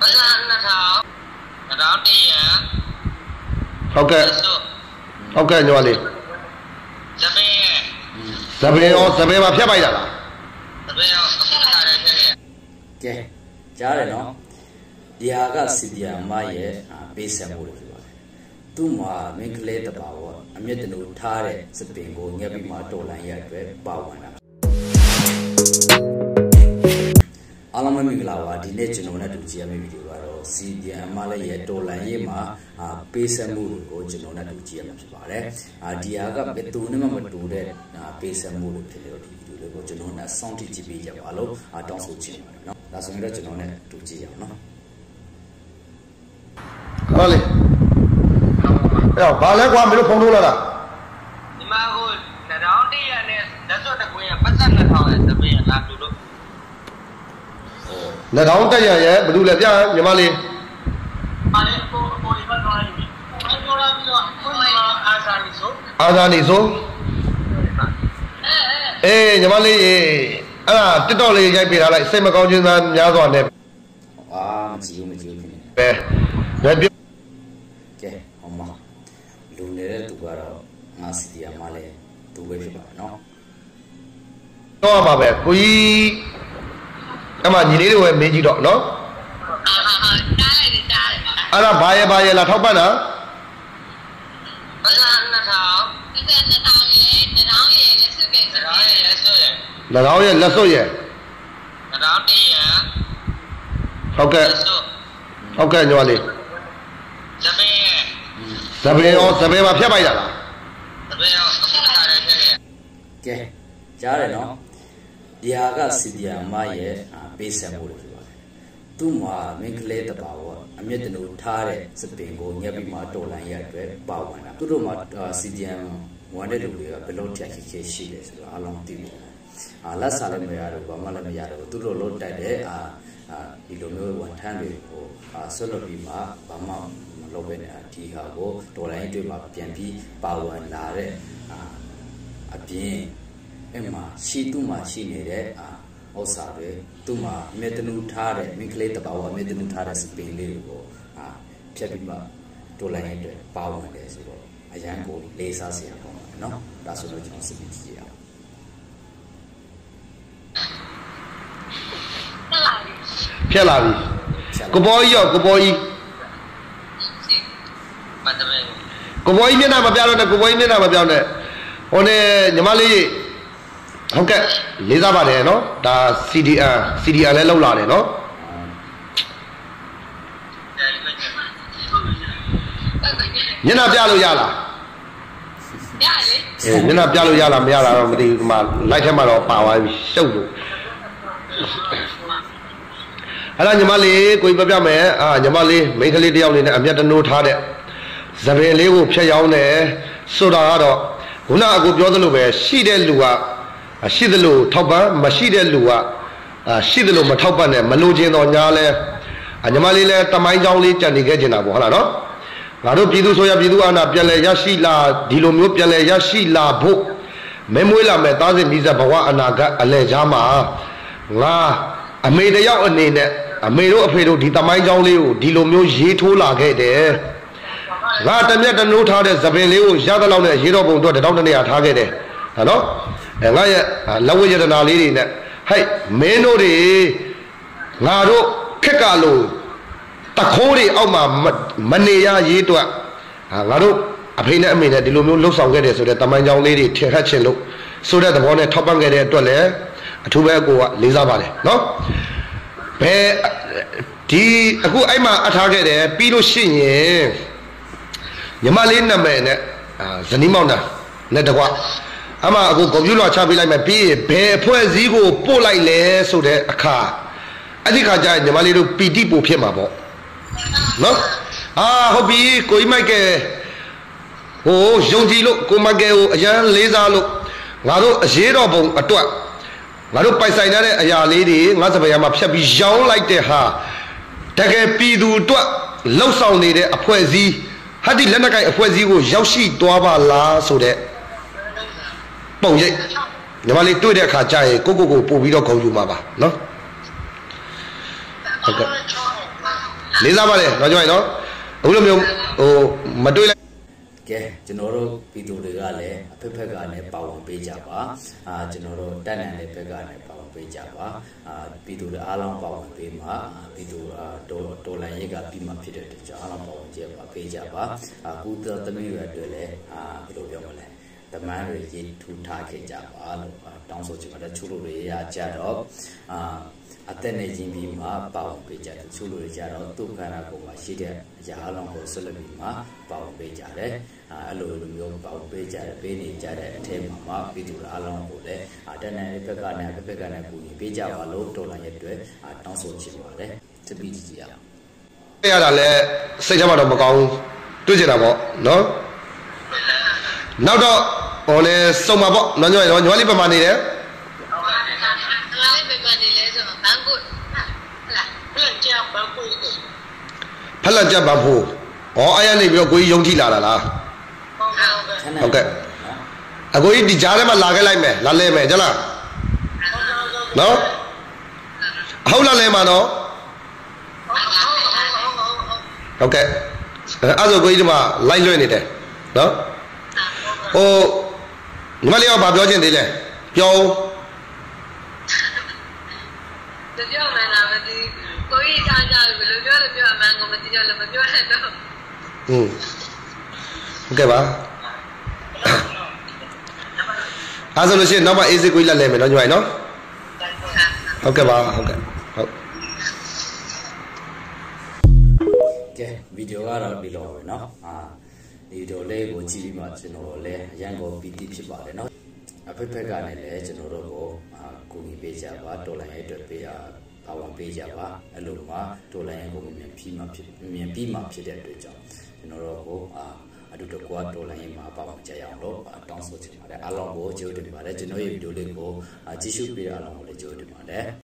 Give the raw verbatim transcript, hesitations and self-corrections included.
Ok. Ok nhỏ đi. Giờ về giờ về mà phía bay là. Ok. Chả đấy nó. Dia cái sự dia mai ye bê xem mua được rồi. Tu mà mình lấy tập bảo, anh biết tụi thà đấy, sự biến cố nghe bị mà trôi lại vậy về bảo anh. Alam mình cái nào đi nên chúng nó được chỉ mình video rồi, sự dia mai là ye trôi lại ye mà bê xem mua được rồi chúng nó được chỉ mình phải bảo đấy. Dia cái biết tu nên mà tu đấy bê xem mua được thì rồi video rồi chúng nó xong thì chỉ bị giờ bảo lo, trong số chuyện nó, là xong rồi chúng nó được chỉ nó. Đó đi. Ê, bà lấy qua mấy lúc phong thu là đã. Nhưng mà hồi cái đó đi này đã cho được quyền bắt dân là thôi là vì làm đủ được. Là đó tay giờ vậy, bữa lẹ ra nhà mà đi. Mà lên cô cô đi bắt rồi. Anh cô ra bây giờ cô là Azani số. Azani số. Ê, nhà mà đi. À, tiếp tục lấy cái bị lại xem mà con chuyên gia nhà toàn đẹp. À, mà chịu mà chịu. Bé. Bé biết. Ok, ông mà lúc này tụi bà đó ngã xí dia mà lấy tụi bây giờ nó nó mà bé quý em mà nhìn thấy rồi mấy gì đó nó à là bài bài là thóc bán hả là đó vậy là số vậy ok ok nhỏ đi giờ về giờ về mà phía bay là ok chả đấy nó dia cái sự dia mai ye bê xem mua được rồi tu mà mình lấy tập bảo anh biết tụi thà đấy sự biến cố nghe bị mà trôi lại vậy về bảo anh tu rồi mà sự dia ngoài đấy rồi bây giờ chạy cái cái gì đấy rồi along tìm à lát sau này mới ra được mà lại mới ra được tu rồi lót chạy đấy à à đi đâu nữa hoàn thành được à sau đó bị mà bà mà lâu bên này thì họ có đồ lại chơi mà biến bị bảo anh là đấy à à biến em mà si tu mà si này đấy à ở sao đấy tu mà mấy tụi thà đấy mình lấy tập bảo mấy tụi thà đấy sự biến lên rồi à phía bị mà đồ lại đấy bảo anh đấy rồi anh em có lấy sao xem không nó đã số nó chỉ sự biến gì à phía là gì cô boy yo cô boy cô boy miền Nam mà béo này cô boy miền Nam mà béo này hôm nay nhà máy lấy không cái lấy ra bao này nó đã xê đê a xê đê a lấy lâu lại này nó miền Nam béo lâu ya là miền Nam béo lâu ya là béo là mà đi mà lại thêm mà nó bảo ai sâu rồi à nhà máy lấy કોઈ béo béo mẹ à nhà máy lấy mấy cái lấy đeo này nè anh biết nó thà đấy giờ về lấy của phía sau này số đó đó hôm nay akuပြောသလိုပဲရှိတဲ့လူကရှိသလိုထောက်ပံ့မရှိတဲ့လူကရှိသလိုမထောက်ပံ့နဲ့မလိုချင်တော့ညာလဲညီမလေးလဲတမိုင်းချောင်းလေးကြံနေခဲ့ချင်တာပေါ့ဟုတ်လားနော်ငါတို့ပြည်သူဆိုရပြည်သူအာဏာပြန်လဲရရှိလာဒီလိုမျိုးပြန်လဲရရှိလာဖို့မဲမွေးလာမဲ့သားစဉ်မိဆက်ဘဝအနာဂတ်အလဲချားမှာငါအမေတယောက်အနေနဲ့အမေတို့အဖေတို့ဒီတမိုင်းချောင်းလေးကိုဒီလိုမျိုးရေးထိုးလာခဲ့တယ်ငါတမျက်တနိုးထားတဲ့သပင်လေးကိုရသလောက်နဲ့ရေတော်ပုံတော့တောင်းတနေရထားခဲ့တယ်ဟာနော်အဲငါရဲ့လက်ဝဲရတနာလေးတွေနဲ့ဟဲ့မင်းတို့တွေငါတို့ခက်ကလို့တခိုးတွေအောက်မှာမနေရရေးတွက်ဟာငါတို့အဖေနဲ့အမေနဲ့ဒီလိုမျိုးလှုပ်ဆောင်ခဲ့တယ်ဆိုတဲ့တမိုင်းကြောင်လေးတွေထင်ခတ်ချင်လို့ဆိုတဲ့သဘောနဲ့ထောက်ပံ့ခဲ့တဲ့အတွက်လည်းအထူးပဲအကိုကလေးစားပါတယ်နော်ဘယ်ဒီအခုအဲ့မှာအထားခဲ့တယ်ပြီးလို့ရှိရင်ညီမလေးနာမည်နဲ့ဇနီးမောင်နှံနဲ့တကွအမအခုကွန်ပျူတာချပေးလိုက်မယ်ပြီးရင်ဘယ်အဖွဲ့အစည်းကိုပို့လိုက်လဲဆိုတဲ့အခါအဲ့ဒီခါကျညီမလေးတို့ပီတိပို့ဖြစ်မှာပေါ့နော်အာဟုတ်ပြီကိုကြီးမိုက်ကဲဟိုယုံကြည်လို့ကိုမိုက်ကဲကိုအရန်လေးစားလို့ငါတို့အရေးတော်ပုံအတွက်ငါတို့ပိုက်ဆိုင်တဲ့အရာလေးတွေငါစပယ်ရမှာဖြတ်ပြီးရောင်းလိုက်တဲ့ဟာတကယ်ပြည်သူအတွက်လှုပ်ဆောင်နေတဲ့အဖွဲ့အစည်းဟာဒီလက်နက်ကိုင်အဖွဲ့အစည်းကိုရောက်ရှိသွားပါလားဆိုတဲ့ပုံရိပ်ညီမလေးတွေ့တဲ့အခါကျရင်ကိုကိုကိုပို့ပြီးတော့ဂုဏ်ယူမှာပါနော်ဟုတ်ကဲ့လေးစားပါလေတော့ကျွန်တော်နော်အခုလိုမျိုးဟိုမတွေ့လိုကဲကျွန်တော်တို့ပြည်သူတွေကလည်းအဖက်ဖက်ကလည်းပါဝင်ပေးကြပါအာကျွန်တော်တို့တက်နိုင်တဲ့ဘက်ကလည်းပါဝင်ပေးကြပါအာပြည်သူတွေအားလုံးပါဝင်ပေးမှာပြည်သူအာတော်တော်လိုင်းရေးကပြီးမှဖြစ်တဲ့ကြောင့်အားလုံးပါဝင်ကြပါပေးကြပါအာကုသသမီးတွေအတွက်လည်းအာဘယ်လိုပြောမလဲတမန်တွေရေးထူထားခဲ့ကြပါလို့တောင်းဆိုချင်ပါတယ်ချို့လူတွေရကြတော့အာအသက်နဲ့ချင်းပြီးမှပါဝင်ပေးကြတယ်ချို့လူတွေကြတော့သူ့ခန္ဓာကိုယ်မှာရှိတဲ့အရာအလုံးကိုဆက်လက်ပြီးမှပါဝင်ပေးကြတယ်အဲအဲ့လိုလိုမျိုးပါဝင်ပေးကြတယ်ပေးနေကြတဲ့အထက်မှာမှပြည်သူအလုံးကိုလည်းအတန်းနဲ့ဘက်ကနဲ့ဘက်ကနဲ့ပူနေပေးကြပါလို့တော်လာရဲ့အတွက်တောင်းဆိုချင်ပါတယ်တပည့်ကြီးကြီးအောင်ရတာလဲစိတ်ထဲမှာတော့မကောင်းတွေ့ကြတာပေါ့နော်နောက်တော့ဟောလဲစုံပါပေါ့နော်ညွှန်ရောညီမလေးပတ်မှနေတယ်ဖက်လက်ကြပ်ပါဖို့ဩအဲ့ရနေပြီးတော့ကိုကြီးယုံကြည်လာတာလားဟုတ်ကဲ့အကိုကြီးဒီကြားထဲမှာလာခဲ့လိုက်မယ်လာလဲမယ်ကြလားနော်ဟုတ်လားလဲမှာနော်ဟုတ်ကဲ့အဲ့ဆိုကိုကြီးဒီမှာလိုက်လွှင့်နေတယ်နော်ဟိုညီမလေးကဘာပြောချင်သေးလဲပြောပြောမှန်းလားမသိကိုကြီးထားကြဘယ်လိုပြောလို့ပြောအမှန်ကိုမသိကြလို့မပြောနဲ့တော့ဟွန်းဟုတ်ကဲ့ပါအားဆိုလို့ရှိရင်နောက်မှအေးစစ်ကိုလက်လဲမယ်နော်ညီမနော်ဟုတ်ကဲ့ပါဟုတ်ကဲ့ဟုတ်ကဲဗီဒီယိုကတော့ဒီလိုပဲเนาะအာဒီဗီဒီယိုလေးကိုကြည့်ပြီးမှကျွန်တော်လည်းအရန်ကိုပီတိဖြစ်ပါတယ်เนาะအဖက်ဖက်ကလည်းကျွန်တော်တို့ကိုအာကူညီပေးကြပါတော်လိုင်းရဲ့အတွက်ပေးရပါဝင်ပေးကြပါအဲ့လိုမှတော်လိုင်းရဲ့ကိုမြင်ပြီးမှဖြစ်မြင်ပြီးမှဖြစ်တဲ့အတွက်ကြောင့်ကျွန်တော်တို့ကိုအာအတူတကွာတော်လိုင်းရဲ့မှာပါဝင်ကြရအောင်လို့တောင်းဆိုချင်ပါတယ်အားလုံးကိုကျေးဇူးတင်ပါတယ်ကျွန်တော်ရဲ့ဗီဒီယိုလေးကိုကြည့်ရှုပေးရအောင်လို့ကျေးဇူးတင်ပါတယ်